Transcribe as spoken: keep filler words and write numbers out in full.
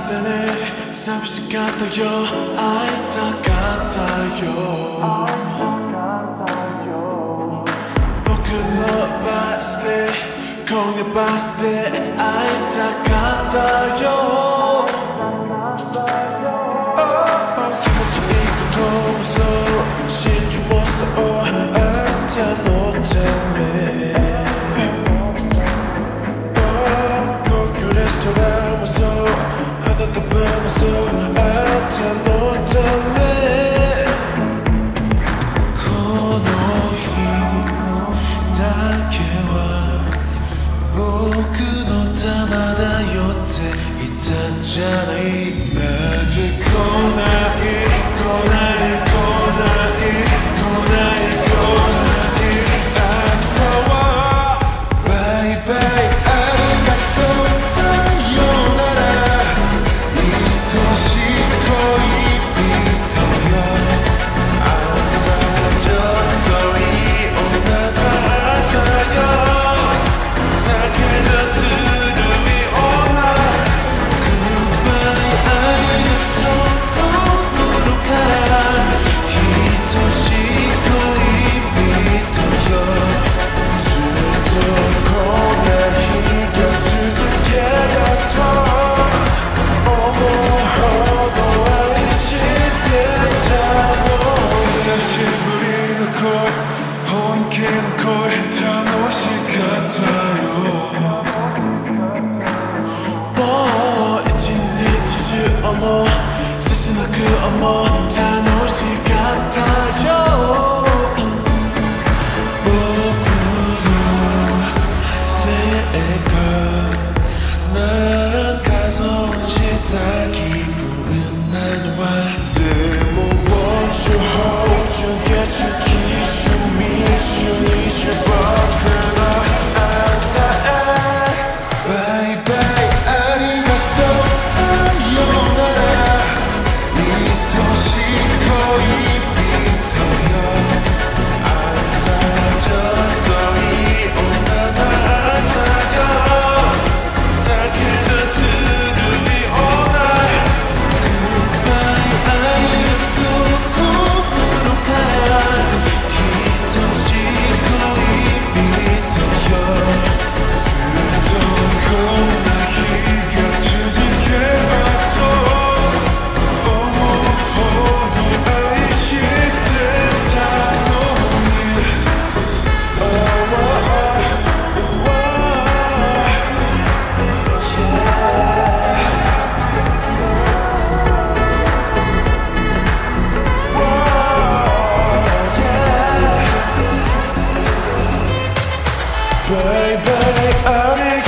ってね寂しかったよ会いたかったよ僕のバースデー今夜バースデー会いたかったよ気持ちいいこともそう真珠もそうあんたのため高級レストランもそう花束もそうあんたのためこの日だけは僕の玉だよって言ったんじゃないなぜ来ない来ない来ない来ない来ないあんたはバイバイありがとうさよなら愛しい恋人よあんたちょっといい女だったよだけどずるい女グッバイありがとう心から愛しい恋人よずっとこんな日が続けばと思うほど愛してたの久しぶりの恋本気の恋楽しかったよもう一日中思う切なく思う楽しかったよ僕のせいかなんか損した気分なのはでも Won't you hold you get you kiss you miss you need you 僕のあんたへバイバイありがとうさよなら愛しい恋人よあんたちょっといい女だったよだけどずるい女グッバイありがとう心から愛しい恋人よずっとこんな日が続けばと思うほど愛してたのに Oh, oh, oh, oh, yeah. Bye bye,